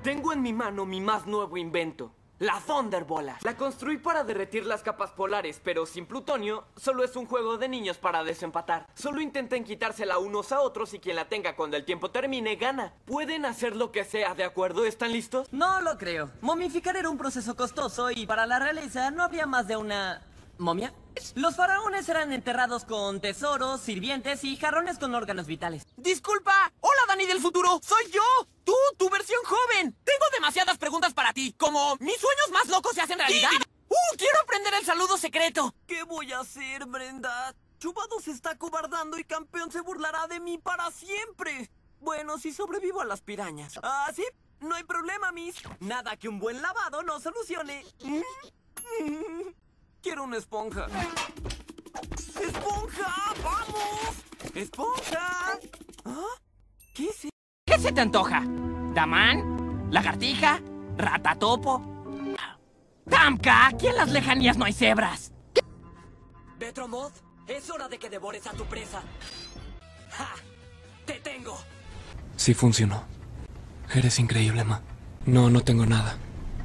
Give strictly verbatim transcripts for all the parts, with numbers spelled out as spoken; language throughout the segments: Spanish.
Tengo en mi mano mi más nuevo invento, la Thunderbola. La construí para derretir las capas polares, pero sin plutonio, solo es un juego de niños para desempatar. Solo intenten quitársela unos a otros y quien la tenga cuando el tiempo termine, gana. Pueden hacer lo que sea, ¿de acuerdo? ¿Están listos? No lo creo. Momificar era un proceso costoso y para la realeza no habría más de una... ¿momia? Los faraones eran enterrados con tesoros, sirvientes y jarrones con órganos vitales. ¡Disculpa! ¡Hola, Dani del futuro! ¡Soy yo! ¡Tú, tu versión joven! Tengo demasiadas preguntas para ti, como ¿mis sueños más locos se hacen realidad? ¡Uh, quiero aprender el saludo secreto! ¿Qué voy a hacer, Brenda? Chubado se está acobardando y Campeón se burlará de mí para siempre. Bueno, si sobrevivo a las pirañas. Ah, sí, no hay problema, Miss. Nada que un buen lavado no solucione. Quiero una esponja. ¡Esponja! ¡Vamos! ¡Esponja! ¿Ah? ¿Qué es eso? ¿Qué se te antoja? ¿Damán? ¿Lagartija? ¿Ratatopo? ¡Tamka! Aquí en las lejanías no hay cebras. Betromoth, es hora de que devores a tu presa. ¡Ja! ¡Te tengo! Sí funcionó. Eres increíble, Ma. No, no tengo nada.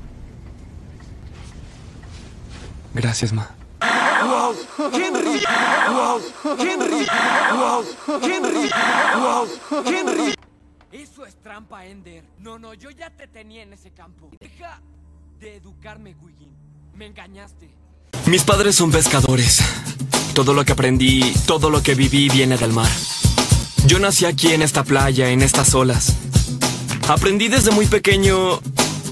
Gracias, Ma. ¡Wow! ¡Henry! ¡Wow! ¡Henry! ¡Wow! ¡Henry! ¡Wow! ¡Henry! Eso es trampa, Ender. No, no, yo ya te tenía en ese campo. Deja de educarme, Wiggin. Me engañaste. Mis padres son pescadores. Todo lo que aprendí, todo lo que viví viene del mar. Yo nací aquí en esta playa, en estas olas. Aprendí desde muy pequeño